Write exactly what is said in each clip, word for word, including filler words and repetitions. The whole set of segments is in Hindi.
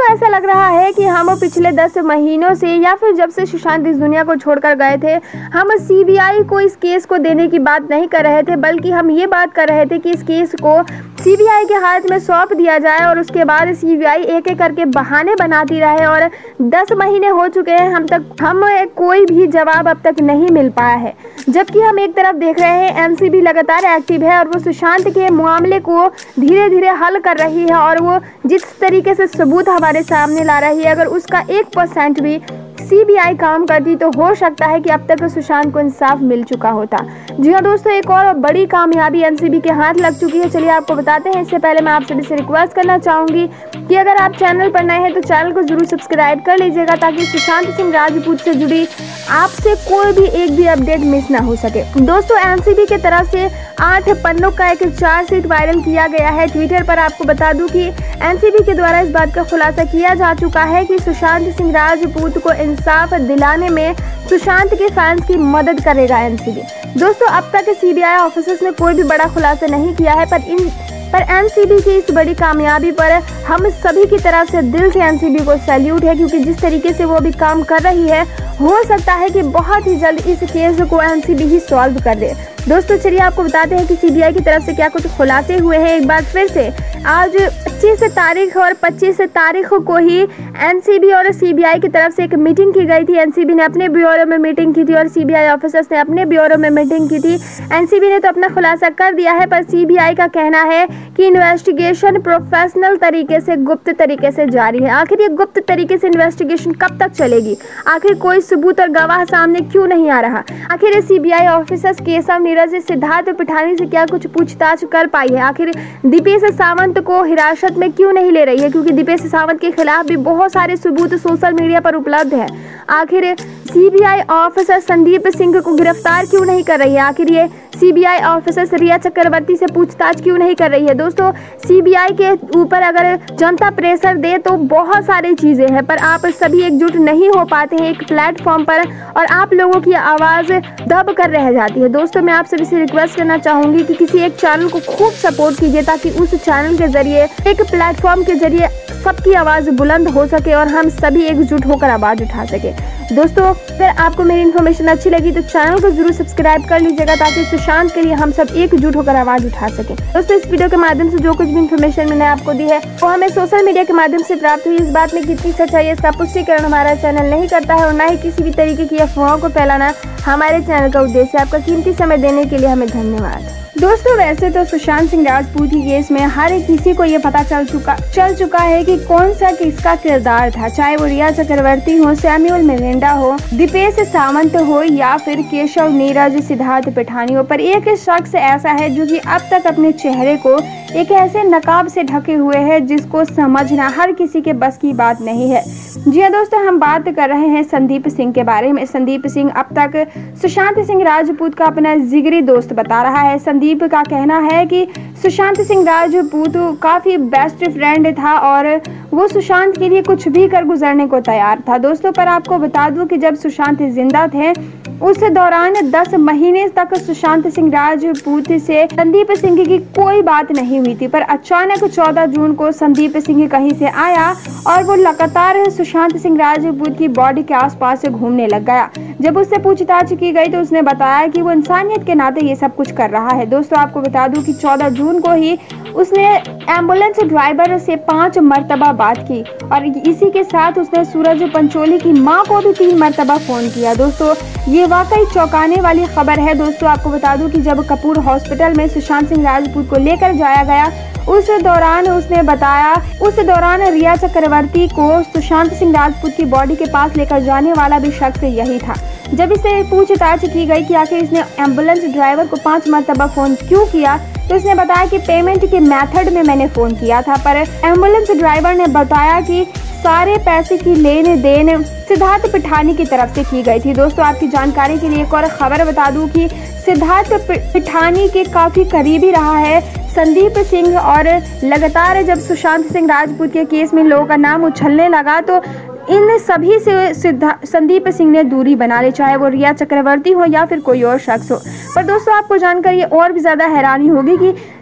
ऐसा लग रहा है कि हम पिछले दस महीनों से या फिर जब से सुशांत इस दुनिया को छोड़कर गए थे, हम सीबीआई को इस केस को देने की बात नहीं कर रहे थे, बल्कि हम ये बात कर रहे थे कि इस केस को सीबीआई के हाथ में सौंप दिया जाए और उसके बाद सीबीआई एक एक करके बहाने बनाती रहे। और दस महीने हो चुके हैं, हम तक हम कोई भी जवाब अब तक नहीं मिल पाया है। जबकि हम एक तरफ देख रहे हैं एनसीबी लगातार एक्टिव है और वो सुशांत के मामले को धीरे धीरे हल कर रही है और वो जिस तरीके से सबूत हमारे सामने ला रही है, अगर उसका एक परसेंट भी सीबीआई काम करती तो हो सकता है कि अब तक सुशांत को इंसाफ मिल चुका होता। जी हाँ दोस्तों, एक और बड़ी कामयाबी एनसीबी के हाथ लग चुकी है। चलिए आपको बताते हैं। इससे पहले मैं आप सभी से रिक्वेस्ट करना चाहूंगी कि अगर आप चैनल पर नए हैं तो चैनल को जरूर सब्सक्राइब कर लीजिएगा, ताकि सुशांत सिंह राजपूत से जुड़ी आपसे कोई भी एक भी अपडेट मिस ना हो सके। दोस्तों, एनसीबी की तरफ से आठ पन्नों का एक चार्जशीट वायरल किया गया है ट्विटर पर। आपको बता दूं कि एनसीबी के द्वारा इस बात का खुलासा किया जा चुका है कि सुशांत सिंह राजपूत को इंसाफ दिलाने में सुशांत के फैंस की मदद करेगा एनसीबी। दोस्तों, अब तक सीबीआई ऑफिसर्स ने कोई भी बड़ा खुलासा नहीं किया है, पर इन पर एनसीबी की इस बड़ी कामयाबी पर हम सभी की तरफ से दिल से एनसीबी को सैल्यूट है, क्योंकि जिस तरीके से वो अभी काम कर रही है, हो सकता है कि बहुत ही जल्द इस केस को एनसीबी ही सॉल्व कर दे। दोस्तों, चलिए आपको बताते हैं कि सीबीआई की तरफ से क्या कुछ खुलासे हुए हैं। एक बार फिर से आज पच्चीस तारीख और पच्चीस तारीख को ही एनसीबी और सीबीआई की तरफ से एक मीटिंग की गई थी। एनसीबी ने अपने ब्यूरो में मीटिंग की थी और सीबीआई ऑफिसर्स ने अपने ब्यूरो में मीटिंग की थी। एनसीबी ने तो अपना खुलासा कर दिया है, पर सीबीआई का कहना है कि इन्वेस्टिगेशन प्रोफेशनल तरीके से, गुप्त तरीके से जारी है। आखिर ये गुप्त तरीके से इन्वेस्टिगेशन कब तक चलेगी? आखिर कोई सबूत और गवाह सामने क्यों नहीं आ रहा? आखिर ये सीबीआई ऑफिसर्स केशव नीरज सिद्धार्थ पिठानी से क्या कुछ पूछताछ कर पाई है? आखिर दीपेश सावंत को हिरासत में क्यों नहीं ले रही है? क्योंकि दीपेश सावंत के खिलाफ भी बहुत सारे सबूत सोशल मीडिया पर उपलब्ध है। आखिर सीबीआई ऑफिसर संदीप सिंह को गिरफ्तार क्यों नहीं कर रही है? आखिर ये सीबीआई ऑफिसर रिया चक्रवर्ती से पूछताछ क्यों नहीं कर रही है? दोस्तों, सीबीआई के ऊपर अगर जनता प्रेशर दे तो बहुत सारी चीजें हैं, पर आप सभी एकजुट नहीं हो पाते हैं एक प्लेटफॉर्म पर और आप लोगों की आवाज दब कर रह जाती है। दोस्तों, मैं आप सभी से रिक्वेस्ट करना चाहूंगी कि किसी एक चैनल को खूब सपोर्ट कीजिए, ताकि उस चैनल के जरिए, एक प्लेटफॉर्म के जरिए सबकी आवाज बुलंद हो सके और हम सभी एकजुट होकर आवाज उठा सके। दोस्तों, अगर आपको मेरी इन्फॉर्मेशन अच्छी लगी तो चैनल को जरूर सब्सक्राइब कर लीजिएगा, ताकि सुशांत के लिए हम सब एकजुट होकर आवाज उठा सके। दोस्तों, इस वीडियो के माध्यम से जो कुछ भी इन्फॉर्मेशन मैंने आपको दी है वो हमें सोशल मीडिया के माध्यम से प्राप्त हुई। इस बात में कितनी सच्चाई है इसका पुष्टिकरण हमारा चैनल नहीं करता है और न ही किसी भी तरीके की अफवाहों को फैलाना हमारे चैनल का उद्देश्य। आपका कीमती समय देने के लिए हमें धन्यवाद। दोस्तों, वैसे तो सुशांत सिंह राजपूत की केस में हर एक किसी को ये पता चल चुका चल चुका है कि कौन सा किसका किरदार था, चाहे वो रिया चक्रवर्ती हो, सैमुअल मिरांडा हो, दीपेश सावंत हो या फिर केशव नीरज सिद्धार्थ पिठानी हो। पर एक शख्स ऐसा है जो कि अब तक अपने चेहरे को एक ऐसे नकाब से ढके हुए है जिसको समझना हर किसी के बस की बात नहीं है। जी हाँ दोस्तों, हम बात कर रहे हैं संदीप सिंह के बारे में। संदीप सिंह अब तक सुशांत सिंह राजपूत का अपना जिगरी दोस्त बता रहा है। संदीप का कहना है कि सुशांत सिंह राजपूत काफी बेस्ट फ्रेंड था और वो सुशांत के लिए कुछ भी कर गुजरने को तैयार था। दोस्तों, पर आपको बता दूं कि जब सुशांत जिंदा थे उस दौरान दस महीने तक सुशांत सिंह राजपूत से संदीप सिंह की कोई बात नहीं हुई थी। पर अचानक चौदह जून को संदीप सिंह कहीं से आया और वो लगातार सुशांत सिंह राजपूत की बॉडी के आसपास घूमने लग गया। जब उससे पूछताछ की गई तो उसने बताया कि वो इंसानियत के नाते ये सब कुछ कर रहा है। दोस्तों, आपको बता दूं कि चौदह जून को ही उसने एम्बुलेंस ड्राइवर से पांच मरतबा बात की और इसी के साथ उसने सूरज पंचोली की मां को भी तीन मरतबा फोन किया। दोस्तों, ये वाकई चौंकाने वाली खबर है। दोस्तों, आपको बता दूं कि जब कपूर हॉस्पिटल में सुशांत सिंह राजपूत को लेकर जाया गया उस दौरान उसने बताया उस दौरान रिया चक्रवर्ती को सुशांत सिंह राजपूत की बॉडी के पास लेकर जाने वाला भी शख्स यही था। जब इससे पूछताछ की गई कि आखिर इसने एम्बुलेंस ड्राइवर को पांच मरतबा फोन क्यों किया, तो उसने बताया कि पेमेंट के मेथड में मैंने फोन किया था। पर एम्बुलेंस ड्राइवर ने बताया कि सारे पैसे की लेन देन सिद्धार्थ पिठानी की तरफ से की गई थी। दोस्तों, आपकी जानकारी के लिए एक और खबर बता दूं कि सिद्धार्थ पिठानी के काफी करीबी रहा है संदीप सिंह और लगातार जब सुशांत सिंह राजपूत के केस में लोगों का नाम उछलने लगा तो इन सभी से संदीप सिंह ने दूरी बना ली, चाहे वो रिया चक्रवर्ती हो या फिर कोई और शख्स हो। पर दोस्तों, आपको जानकर ये और भी ज़्यादा हैरानी होगी कि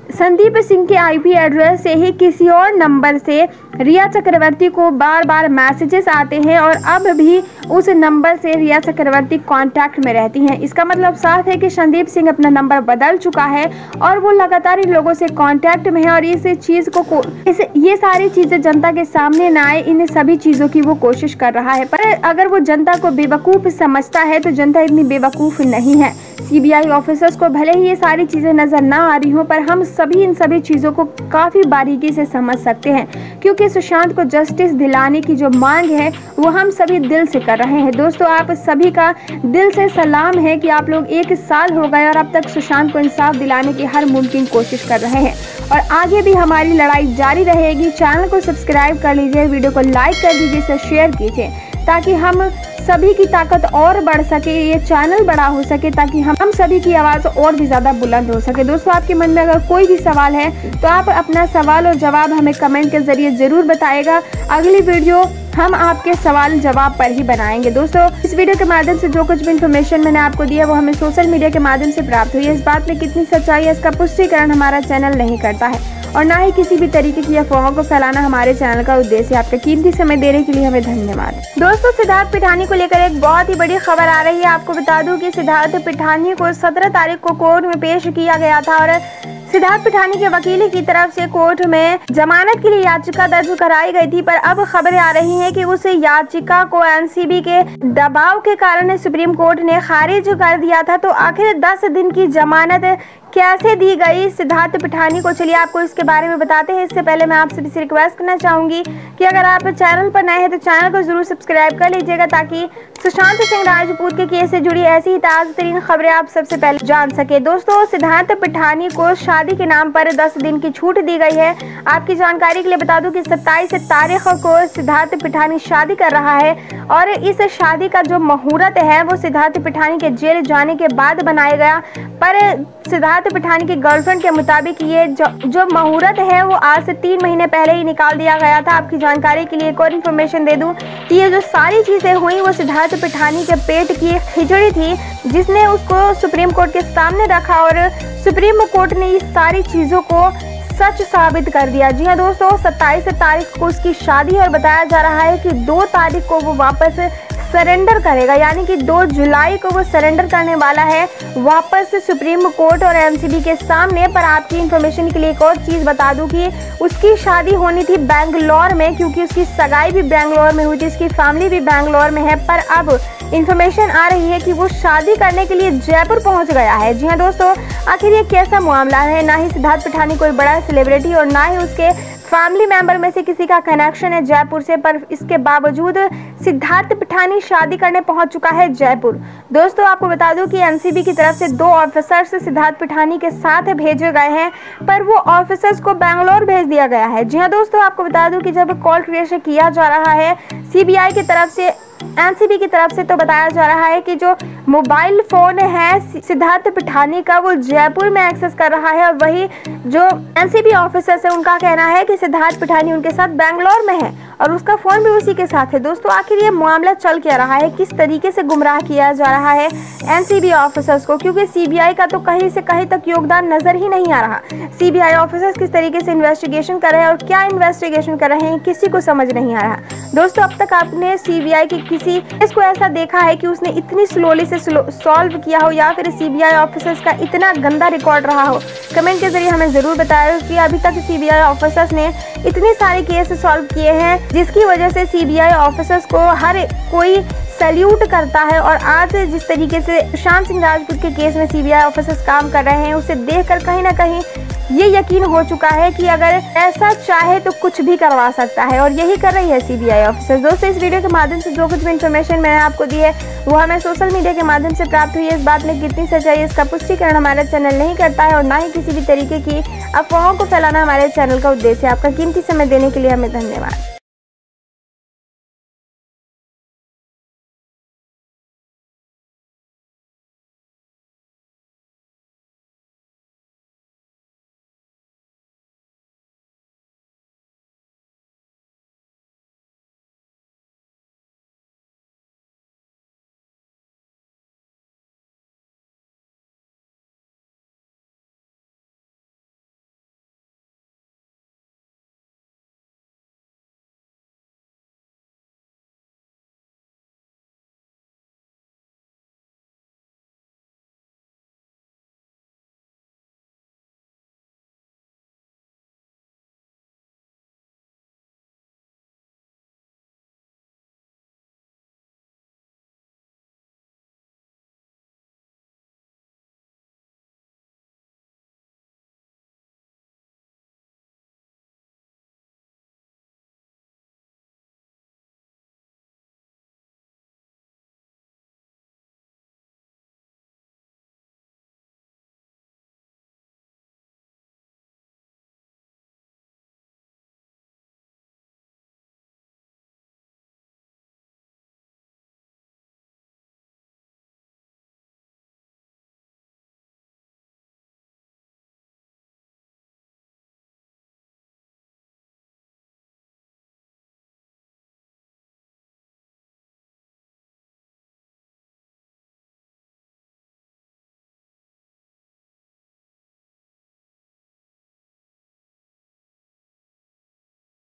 संदीप सिंह के आईपी एड्रेस से ही किसी और नंबर से रिया चक्रवर्ती को बार बार मैसेजेस आते हैं और अब भी उस नंबर से रिया चक्रवर्ती कांटेक्ट में रहती हैं। इसका मतलब साफ है कि संदीप सिंह अपना नंबर बदल चुका है और वो लगातार इन लोगों से कांटेक्ट में है और इस चीज़ को इस ये सारी चीज़ें जनता के सामने ना आए, इन सभी चीज़ों की वो कोशिश कर रहा है। पर अगर वो जनता को बेवकूफ़ समझता है तो जनता इतनी बेवकूफ़ नहीं है। सीबीआई ऑफिसर्स को भले ही ये सारी चीज़ें नज़र ना आ रही हों, पर हम सभी इन सभी चीज़ों को काफ़ी बारीकी से समझ सकते हैं, क्योंकि सुशांत को जस्टिस दिलाने की जो मांग है वो हम सभी दिल से कर रहे हैं। दोस्तों, आप सभी का दिल से सलाम है कि आप लोग एक साल हो गए और अब तक सुशांत को इंसाफ दिलाने की हर मुमकिन कोशिश कर रहे हैं और आगे भी हमारी लड़ाई जारी रहेगी। चैनल को सब्सक्राइब कर लीजिए, वीडियो को लाइक कर दीजिए, इसे शेयर कीजिए ताकि हम सभी की ताकत और बढ़ सके, ये चैनल बड़ा हो सके, ताकि हम हम सभी की आवाज़ और भी ज़्यादा बुलंद हो सके। दोस्तों, आपके मन में अगर कोई भी सवाल है तो आप अपना सवाल और जवाब हमें कमेंट के ज़रिए ज़रूर बताएगा। अगली वीडियो हम आपके सवाल जवाब पर ही बनाएंगे। दोस्तों, इस वीडियो के माध्यम से जो कुछ भी इन्फॉर्मेशन मैंने आपको दी है वो हमें सोशल मीडिया के माध्यम से प्राप्त हुई है। इस बात में कितनी सच्चाई है इसका पुष्टिकरण हमारा चैनल नहीं करता है और ना ही किसी भी तरीके की अफवाहों को फैलाना हमारे चैनल का उद्देश्य है। आपका कीमती समय देने के लिए हमें धन्यवाद। दोस्तों, सिद्धार्थ पिठानी को लेकर एक बहुत ही बड़ी खबर आ रही है। आपको बता दूं कि सिद्धार्थ पिठानी को सत्रह तारीख को कोर्ट में पेश किया गया था और सिद्धार्थ पिठानी के वकील की तरफ से कोर्ट में जमानत के लिए याचिका दर्ज कराई गई थी, पर अब खबरें आ रही हैं कि उस याचिका को एनसीबी के दबाव के कारण सुप्रीम कोर्ट ने खारिज कर दिया था। तो आखिर दस दिन की जमानत कैसे दी गई सिद्धार्थ पिठानी को, चलिए आपको इसके बारे में बताते हैं। इससे पहले मैं आपसे भी रिक्वेस्ट करना चाहूंगी कि अगर आप चैनल पर नए हैं तो चैनल को जरूर सब्सक्राइब कर लीजिएगा ताकि सुशांत सिंह राजपूत के केस से जुड़ी ऐसी ही ताज़ा तरीन खबरें आप सबसे पहले जान सके। दोस्तों, सिद्धार्थ पिठानी को शादी के नाम पर दस दिन की छूट दी गई है। आपकी जानकारी के लिए बता दूं कि सत्ताईस तारीख को सिद्धार्थ पिठानी शादी कर रहा है और इस शादी का जो मुहूर्त है वो सिद्धार्थ पिठानी के जेल जाने के बाद बनाया गया, पर सिद्धार्थ पिठानी की गर्लफ्रेंड के मुताबिक ये जो, जो मुहूर्त है वो आज से तीन महीने पहले ही निकाल दिया गया था। आपकी जानकारी के लिए एक और इन्फॉर्मेशन दे दूं कि ये जो सारी चीजें हुई वो सिद्धार्थ पिठानी के पेट की एक खिचड़ी थी जिसने उसको सुप्रीम कोर्ट के सामने रखा और सुप्रीम कोर्ट ने इस सारी चीजों को सच साबित कर दिया। जी हाँ दोस्तों, सत्ताईस तारीख को उसकी शादी और बताया जा रहा है कि दो तारीख को वो वापस सरेंडर करेगा, यानी कि दो जुलाई को वो सरेंडर करने वाला है वापस सुप्रीम कोर्ट और एनसीबी के सामने। पर आपकी इन्फॉर्मेशन के लिए एक और चीज़ बता दूं कि उसकी शादी होनी थी बेंगलोर में, क्योंकि उसकी सगाई भी बेंगलोर में हुई थी, उसकी फैमिली भी बेंगलोर में है। पर अब इन्फॉर्मेशन आ रही है कि वो शादी करने के लिए जयपुर पहुंच गया है। जी हाँ दोस्तों, आखिर ये कैसा मामला है? ना ही सिद्धार्थ पिठानी कोई बड़ा सेलिब्रिटी और ना ही उसके फैमिली मेंबर में से किसी का कनेक्शन है जयपुर से, पर इसके बावजूद सिद्धार्थ पिठानी शादी करने पहुंच चुका है जयपुर। दोस्तों, आपको बता दूं कि एनसीबी की तरफ से दो ऑफिसर्स सिद्धार्थ पिठानी के साथ भेजे गए हैं, पर वो ऑफिसर्स को बेंगलोर भेज दिया गया है। जी हाँ दोस्तों, आपको बता दूं कि जब कॉल ट्रेस किया जा रहा है सीबीआई की तरफ से एनसीबी की तरफ से, तो बताया जा रहा है कि जो मोबाइल फोन है सिद्धार्थ पिठानी का वो जयपुर में एक्सेस कर रहा है और वही जो एनसीबी ऑफिसर्स है उनका कहना है कि सिद्धार्थ पिठानी उनके साथ बेंगलोर में है और उसका फोन भी उसी के साथ है। दोस्तों, आखिर ये मामला चल क्या रहा है? किस तरीके से गुमराह किया जा रहा है एनसीबी ऑफिसर्स को? क्योंकि सीबीआई का तो कहीं से कहीं तक योगदान नजर ही नहीं आ रहा। सीबीआई ऑफिसर्स किस तरीके से इन्वेस्टिगेशन कर रहे हैं और क्या इन्वेस्टिगेशन कर रहे हैं किसी को समझ नहीं आ रहा। दोस्तों, अब तक आपने सीबीआई की किसी इसको ऐसा देखा है कि उसने इतनी स्लोली से सॉल्व किया हो या फिर सीबीआई ऑफिसर्स का इतना गंदा रिकॉर्ड रहा हो? कमेंट के जरिए हमें जरूर बताएं कि अभी तक सीबीआई ऑफिसर्स ने इतने सारे केस सॉल्व किए हैं जिसकी वजह से सीबीआई ऑफिसर्स को हर कोई सैल्यूट करता है। और आज जिस तरीके से सुशांत सिंह राजपूत के केस में सीबीआई ऑफिसर्स काम कर रहे हैं उसे देखकर कहीं ना कहीं ये यकीन हो चुका है कि अगर ऐसा चाहे तो कुछ भी करवा सकता है और यही कर रही है सीबीआई ऑफिसर्स। दोस्तों, इस वीडियो के माध्यम से जो कुछ भी इन्फॉर्मेशन मैंने आपको दी है वो हमें सोशल मीडिया के माध्यम से प्राप्त हुई है। इस बात में कितनी सच्चाई है इसका पुष्टिकरण हमारा चैनल नहीं करता है और ना ही किसी भी तरीके की अफवाहों को फैलाना हमारे चैनल का उद्देश्य है। आपका कीमती समय देने के लिए हमें धन्यवाद।